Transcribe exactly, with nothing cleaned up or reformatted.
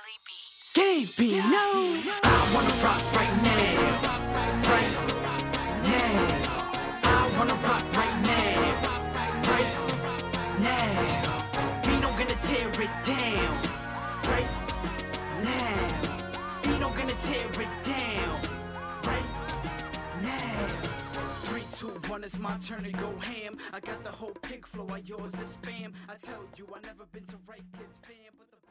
Gambino. I wanna rock right now, right now. I wanna rock right now, right now. Bino gonna tear it down, right now. Bino gonna tear it down, right now. Three, two, one, it's my turn to go ham. I got the whole pig flow, yours is spam. I tell you, I never been to right kids fam, but the